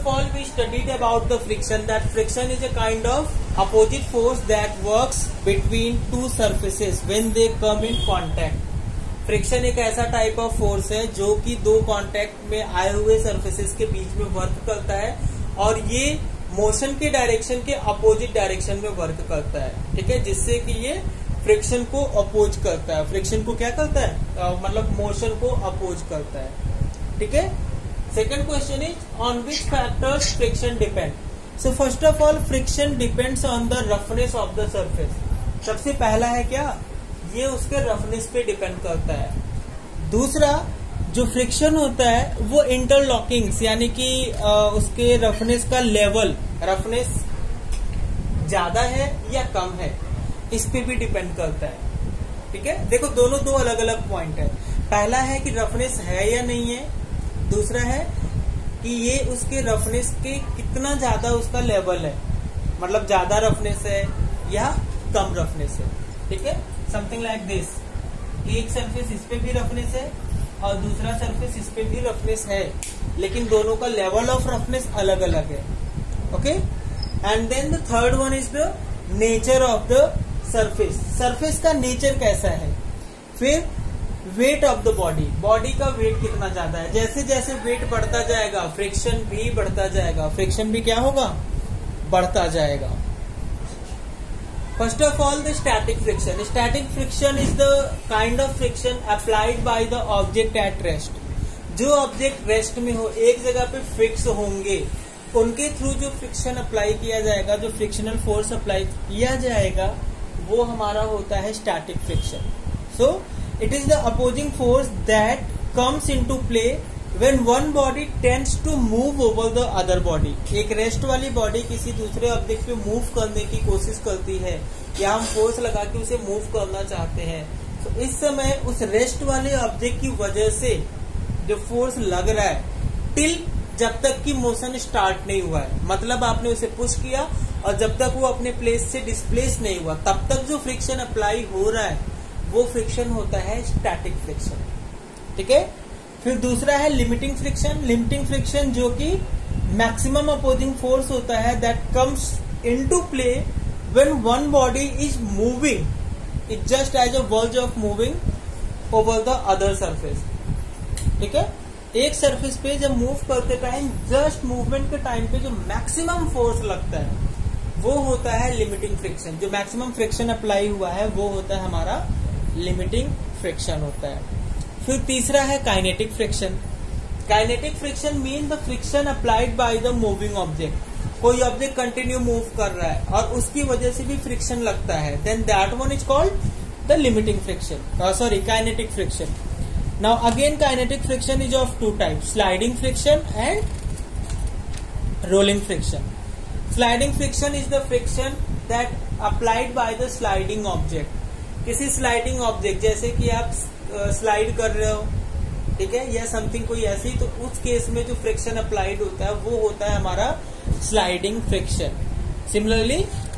of all, we studied about the friction, that friction is a kind of opposite force that works between two surfaces when they come in contact. Friction एक ऐसा type of force है जो कि दो contact में आए हुए surfaces के बीच में वर्क करता है, और ये मोशन के डायरेक्शन के अपोजिट डायरेक्शन में वर्क करता है, ठीक है, जिससे कि ये फ्रिक्शन को अपोज करता है। फ्रिक्शन को क्या करता है, मतलब मोशन को अपोज करता है, ठीक है। Second question is on which factors friction depend. So first of all, friction depends on the roughness of the surface. सबसे पहला है क्या, ये उसके रफनेस पे डिपेंड करता है। दूसरा जो फ्रिक्शन होता है वो इंटरलॉकिंग्स, यानी कि उसके रफनेस का लेवल, रफनेस ज्यादा है या कम है, इस पे भी डिपेंड करता है, ठीक है। देखो दोनों दो अलग अलग पॉइंट है। पहला है कि रफनेस है या नहीं है, दूसरा है कि ये उसके रफनेस के कितना ज्यादा उसका लेवल है, मतलब ज्यादा रफनेस है या कम रफनेस है, ठीक है। समथिंग लाइक दिस, एक सरफेस इस पे भी रफनेस है और दूसरा सरफेस इस पे भी रफनेस है, लेकिन दोनों का लेवल ऑफ रफनेस अलग अलग है, okay. And then the third one is the nature of the surface. Surface का नेचर कैसा है। फिर weight of the body, body का वेट कितना ज्यादा है। जैसे जैसे वेट बढ़ता जाएगा फ्रिक्शन भी बढ़ता जाएगा, फ्रिक्शन भी क्या होगा, बढ़ता जाएगा। First of all the static friction. Static friction is the kind of friction applied by the object at rest. जो ऑब्जेक्ट रेस्ट में हो, एक जगह पे फिक्स होंगे, उनके थ्रू जो फ्रिक्शन अप्लाई किया जाएगा, जो फ्रिक्शनल फोर्स अप्लाई किया जाएगा, वो हमारा होता है static friction. So it is the opposing force that comes into play when one body tends to move over the other body. एक रेस्ट वाली बॉडी किसी दूसरे ऑब्जेक्ट पे मूव करने की कोशिश करती है, या हम फोर्स लगा के उसे मूव करना चाहते हैं, तो इस समय उस रेस्ट वाले ऑब्जेक्ट की वजह से जो फोर्स लग रहा है, टिल जब तक कि मोशन स्टार्ट नहीं हुआ है, मतलब आपने उसे पुश किया और जब तक वो अपने प्लेस से डिस्प्लेस नहीं हुआ, तब तक जो फ्रिक्शन अप्लाई हो रहा है वो फ्रिक्शन होता है स्टैटिक फ्रिक्शन, ठीक है। फिर दूसरा है लिमिटिंग फ्रिक्शन। लिमिटिंग फ्रिक्शन जो कि मैक्सिमम अपोजिंग फोर्स होता है that comes into play when one body is moving, it just as a verge of moving over the other surface, ठीक है। एक सरफेस पे जब मूव करते टाइम, जस्ट मूवमेंट के टाइम पे जो मैक्सिमम फोर्स लगता है वो होता है लिमिटिंग फ्रिक्शन। जो मैक्सिमम फ्रिक्शन अप्लाई हुआ है वो होता है हमारा लिमिटिंग फ्रिक्शन होता है। फिर तीसरा है kinetic friction. Kinetic friction mean the friction applied by the moving object. कोई ऑब्जेक्ट कंटिन्यू मूव कर रहा है और उसकी वजह से भी फ्रिक्शन लगता है, then that one is called the limiting friction, sorry kinetic friction. Now again kinetic friction is of two types, sliding friction and rolling friction. Sliding friction is the friction that applied by the sliding object. किसी sliding object, जैसे कि आप slide कर रहे हो, ठीक है, या समथिंग कोई ऐसी, तो उस केस में जो फ्रिक्शन अप्लाइड होता है वो होता है हमारा sliding friction. Similarly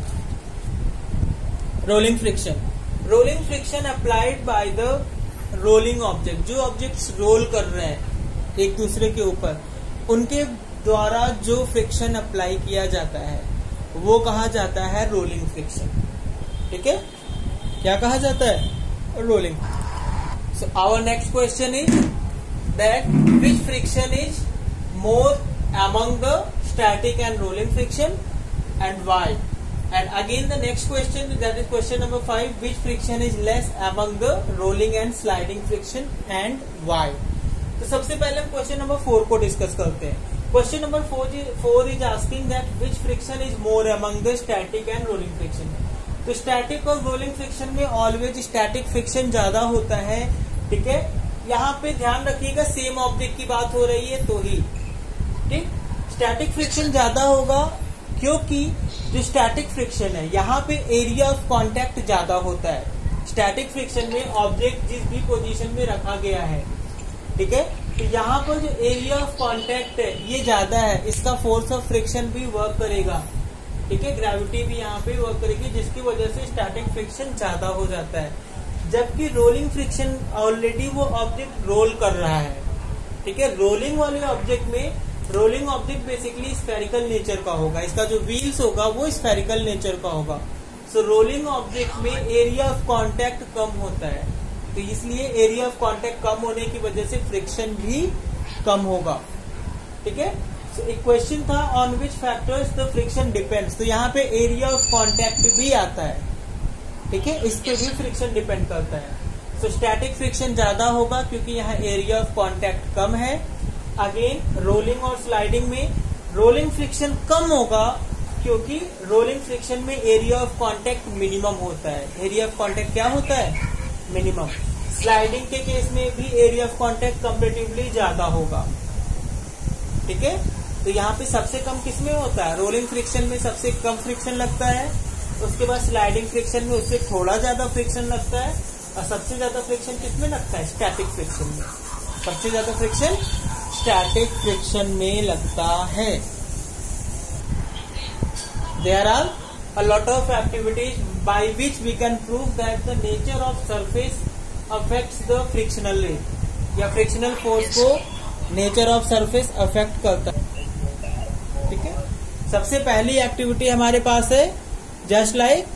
rolling friction. Rolling friction applied by the rolling object. जो ऑब्जेक्ट्स रोल कर रहे हैं एक दूसरे के ऊपर, उनके द्वारा जो फ्रिक्शन अप्लाई किया जाता है वो कहा जाता है रोलिंग फ्रिक्शन, ठीक है। क्या कहा जाता है, rolling. So our next question is that which friction is more among the static and rolling friction and why. And again the next question, that is question number 5, which friction is less among the rolling and sliding friction and why। तो सबसे पहले हम question number 4 को discuss करते हैं। Question number 4 is asking that which friction is more among the static and rolling friction. तो static और rolling friction में ऑलवेज स्टैटिक फ्रिक्शन ज्यादा होता है, ठीक है। यहाँ पे ध्यान रखिएगा सेम ऑब्जेक्ट की बात हो रही है तो ही, ठीक। स्टैटिक फ्रिक्शन ज्यादा होगा क्योंकि जो स्टैटिक फ्रिक्शन है यहाँ पे एरिया ऑफ कांटेक्ट ज्यादा होता है। स्टैटिक फ्रिक्शन में ऑब्जेक्ट जिस भी पोजीशन में रखा गया है, ठीक है, तो यहाँ पर जो एरिया ऑफ कांटेक्ट है ये ज्यादा है, इसका फोर्स ऑफ फ्रिक्शन भी वर्क करेगा, ठीक है, ग्रेविटी भी यहाँ पे वर्क करेगी, जिसकी वजह से स्टैटिक फ्रिक्शन ज्यादा हो जाता है। जबकि रोलिंग फ्रिक्शन ऑलरेडी वो ऑब्जेक्ट रोल कर रहा है, ठीक है। रोलिंग वाले ऑब्जेक्ट में rolling object basically spherical nature का होगा, इसका जो व्हील्स होगा वो स्फेरिकल नेचर का होगा। सो रोलिंग ऑब्जेक्ट में एरिया ऑफ कांटेक्ट कम होता है, तो इसलिए एरिया ऑफ कांटेक्ट कम होने की वजह से फ्रिक्शन भी कम होगा। ठीक है, सो एक क्वेश्चन था on which factors the friction depends, तो यहाँ पे एरिया ऑफ कांटेक्ट भी आता है। ठीक है, इस पे भी फ्रिक्शन डिपेंड करता है। सो स्टैटिक फ्रिक्शन ज्यादा होगा क्योंकि यहाँ एरिया ऑफ कांटेक्ट कम है। अगेन रोलिंग और स्लाइडिंग में रोलिंग फ्रिक्शन कम होगा क्योंकि रोलिंग फ्रिक्शन में एरिया ऑफ कांटेक्ट मिनिमम होता है। एरिया ऑफ कांटेक्ट क्या होता है? मिनिमम। स्लाइडिंग के केस में भी एरिया ऑफ कांटेक्ट कंपेरेटिवली ज्यादा होगा। ठीक है, तो यहाँ पे सबसे कम किसमें होता है? रोलिंग फ्रिक्शन में सबसे कम फ्रिक्शन लगता है, उसके बाद स्लाइडिंग फ्रिक्शन में उससे थोड़ा ज्यादा फ्रिक्शन लगता है, और सबसे ज्यादा फ्रिक्शन किसमें लगता है? स्टैटिक फ्रिक्शन में। सबसे ज्यादा फ्रिक्शन स्टैटिक फ्रिक्शन में लगता है। There are a lot of activities by which we can prove that the nature of surface affects the frictional rate, या frictional force को nature of surface affect करता है। ठीक है, सबसे पहली एक्टिविटी हमारे पास है जस्ट लाइक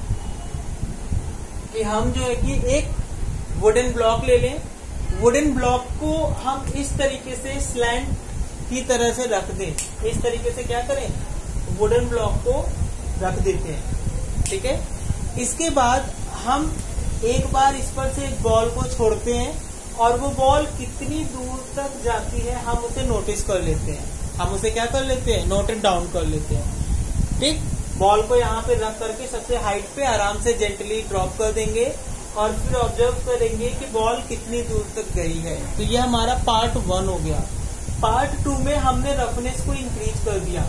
कि हम जो है कि एक वुडन ब्लॉक ले लें, वुडन ब्लॉक को हम इस तरीके से स्लैंट की तरह से रख दें। इस तरीके से क्या करें? वुडन ब्लॉक को रख देते हैं। ठीक है, इसके बाद हम एक बार इस पर से एक बॉल को छोड़ते हैं और वो बॉल कितनी दूर तक जाती है हम उसे नोटिस कर लेते हैं। हम उसे क्या कर लेते हैं? नोटेड डाउन कर लेते हैं। ठीक, बॉल को यहाँ पे रख करके सबसे हाइट पे आराम से जेंटली ड्रॉप कर देंगे और फिर ऑब्जर्व करेंगे कि बॉल कितनी दूर तक गई है। तो ये हमारा पार्ट 1 हो गया। पार्ट 2 में हमने रफनेस को इंक्रीज कर दिया,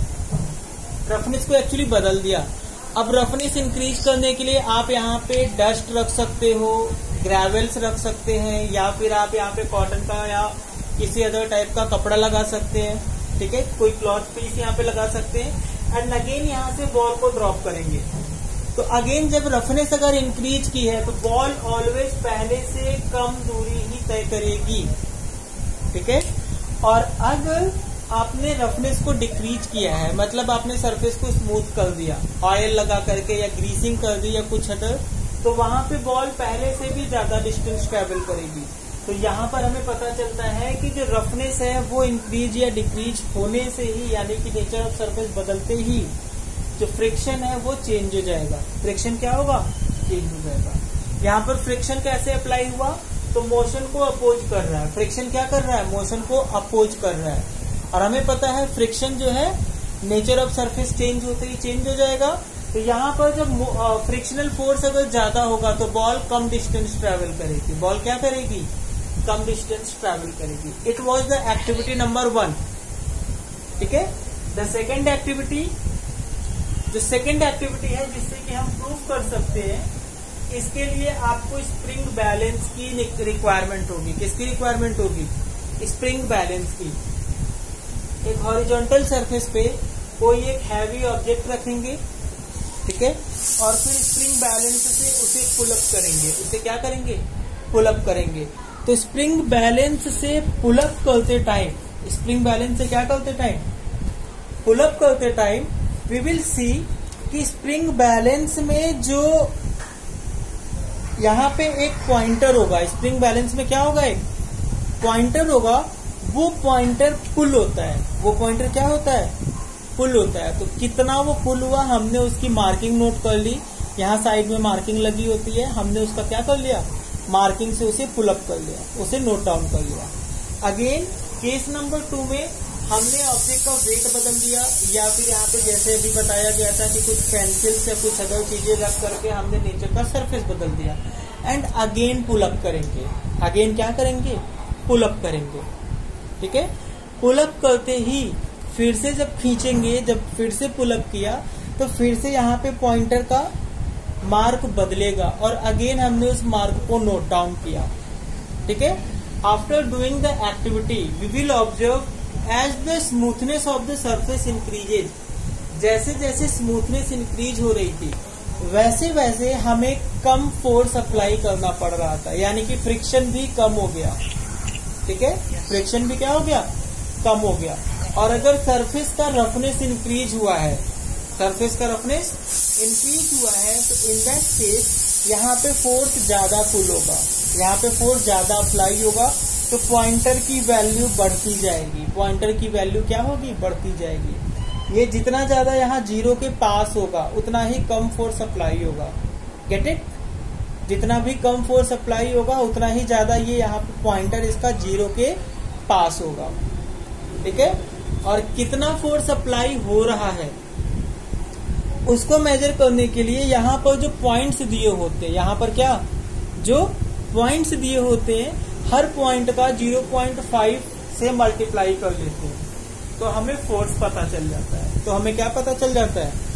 रफनेस को एक्चुअली बदल दिया। अब रफनेस इंक्रीज करने के लिए आप यहाँ पे डस्ट रख सकते हो, ग्रेवल्स रख सकते हैं, या फिर आप यहाँ पे कॉटन का या किसी अदर टाइप का कपड़ा लगा सकते हैं। ठीक है, कोई क्लॉथ पीस यहाँ पे लगा सकते हैं एंड अगेन यहाँ से बॉल को ड्रॉप करेंगे। तो अगेन जब रफनेस अगर इंक्रीज की है तो बॉल ऑलवेज पहले से कम दूरी ही तय करेगी। ठीक है, और अगर आपने रफनेस को डिक्रीज किया है, मतलब आपने सरफेस को स्मूथ कर दिया ऑयल लगा करके या ग्रीसिंग कर दी या कुछ अदर, तो वहां पे बॉल पहले से भी ज्यादा डिस्टेंस ट्रेवल करेगी। तो यहाँ पर हमें पता चलता है कि जो रफनेस है वो इंक्रीज या डिक्रीज होने से ही, यानी कि नेचर ऑफ सरफेस बदलते ही जो फ्रिक्शन है वो चेंज हो जाएगा। फ्रिक्शन क्या होगा? चेंज हो जाएगा। यहाँ पर फ्रिक्शन कैसे अप्लाई हुआ? तो मोशन को अपोज कर रहा है। फ्रिक्शन क्या कर रहा है? मोशन को अपोज कर रहा है। और हमें पता है फ्रिक्शन जो है नेचर ऑफ सरफेस चेंज होते ही चेंज हो जाएगा। तो यहाँ पर जब फ्रिक्शनल फोर्स अगर ज्यादा होगा तो बॉल कम डिस्टेंस ट्रेवल करेगी। बॉल क्या करेगी? कम डिस्टेंस ट्रेवल करेगी। It was the activity number 1। ठीक है, द सेकेंड एक्टिविटी, जो सेकेंड एक्टिविटी है जिससे कि हम प्रूव कर सकते हैं, इसके लिए आपको स्प्रिंग बैलेंस की रिक्वायरमेंट होगी। किसकी रिक्वायरमेंट होगी? स्प्रिंग बैलेंस की। एक हॉरिजॉन्टल सरफेस पे कोई एक हैवी ऑब्जेक्ट रखेंगे, ठीक है, और फिर स्प्रिंग बैलेंस से उसे पुल अप करेंगे। उसे क्या करेंगे? पुल अप करेंगे। तो स्प्रिंग बैलेंस से पुल अप करते टाइम, स्प्रिंग बैलेंस से क्या करते टाइम? पुल अप करते टाइम वी विल सी कि स्प्रिंग बैलेंस में जो यहाँ पे एक पॉइंटर होगा, स्प्रिंग बैलेंस में क्या होगा? एक पॉइंटर होगा। वो पॉइंटर पुल होता है। वो पॉइंटर क्या होता है? पुल होता है। तो कितना वो पुल हुआ हमने उसकी मार्किंग नोट कर ली। यहाँ साइड में मार्किंग लगी होती है, हमने उसका क्या कर लिया? मार्किंग से उसे पुल अप कर लिया, उसे नोट डाउन कर लिया। अगेन केस नंबर 2 में हमने ऑब्जेक्ट का वेट बदल दिया, या फिर यहाँ पे जैसे अभी बताया गया था कि कुछ पेंसिल्स या कुछ अदर चीजें रख करके हमने नेचर का सरफेस बदल दिया। एंड अगेन पुल अप करेंगे। अगेन क्या करेंगे? पुल अप करेंगे। ठीक है, पुल अप करते ही फिर से जब खींचेंगे, जब फिर से पुल अप किया तो फिर से यहाँ पे पॉइंटर का मार्क बदलेगा और अगेन हमने उस मार्क को नोट डाउन किया। ठीक है, after doing the activity we will observe as the smoothness of the surface increases. जैसे जैसे स्मूथनेस इंक्रीज हो रही थी वैसे वैसे हमें कम फोर्स अप्लाई करना पड़ रहा था, यानी कि फ्रिक्शन भी कम हो गया। ठीक है, फ्रिक्शन भी क्या हो गया? कम हो गया। और अगर सरफेस का रफनेस इंक्रीज हुआ है, सरफेस का रफनेस इंक्रीज हुआ है, तो इन दैट केस यहाँ पे फोर्स ज्यादा पुल होगा, यहाँ पे फोर्स ज्यादा अप्लाई होगा, तो पॉइंटर की वैल्यू बढ़ती जाएगी। पॉइंटर की वैल्यू क्या होगी? बढ़ती जाएगी। ये जितना ज्यादा यहाँ जीरो के पास होगा उतना ही कम फोर्स अप्लाई होगा। Get it? जितना भी कम फोर्स अप्लाई होगा उतना ही ज्यादा ये यहाँ पे पॉइंटर इसका जीरो के पास होगा। ठीक है? और कितना फोर्स अप्लाई हो रहा है उसको मेजर करने के लिए यहाँ पर जो पॉइंट्स दिए होते हैं, यहाँ पर क्या जो पॉइंट्स दिए होते हैं, हर पॉइंट का 0.5 से मल्टीप्लाई कर लेते हैं तो हमें फोर्स पता चल जाता है। तो हमें क्या पता चल जाता है?